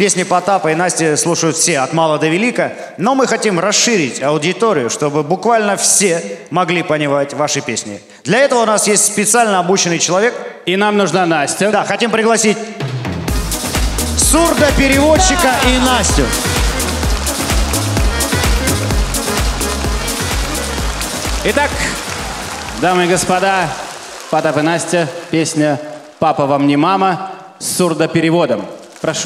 Песни Потапа и Насти слушают все, от мала до велика, но мы хотим расширить аудиторию, чтобы буквально все могли понимать ваши песни. Для этого у нас есть специально обученный человек. И нам нужна Настя. Да, хотим пригласить сурдопереводчика и Настю. Итак, дамы и господа, Потап и Настя, песня «Папа вам не мама» с сурдопереводом. Прошу.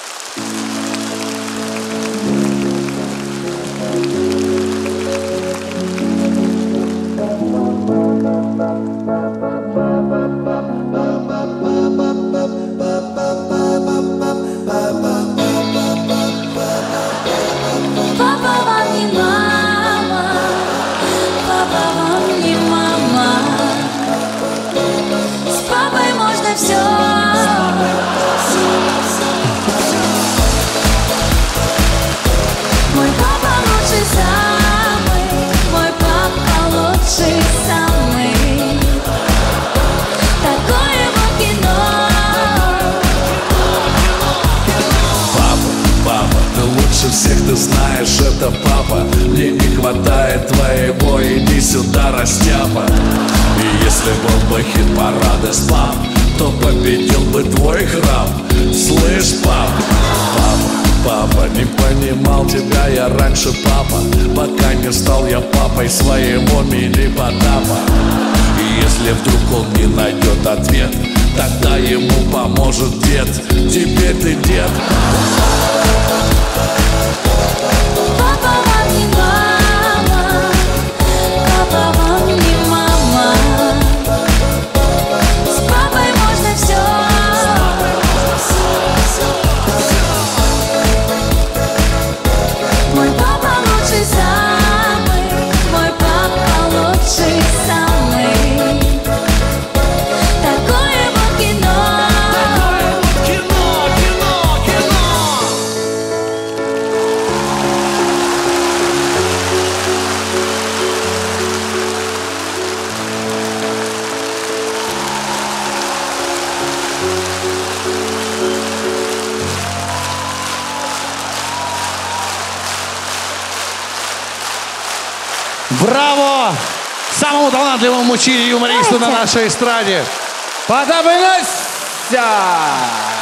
Всех ты знаешь, это папа. Мне не хватает твоего, иди сюда, растяпа. И если был бы хит-парады с пап, то победил бы твой храм. Слышь, пап, папа, не понимал тебя я раньше, папа, пока не стал я папой своего мини-Потапа. И если вдруг он не найдет ответ, тогда ему поможет дед. Теперь ты дед. Папа вам не мама, папа вам не мама. С папой можно все. Мой папа лучший самый, мой папа лучший самый. Такое вот кино. Браво! Самому талантливому мужчине юмористу на нашей эстраде. Потап и Настя!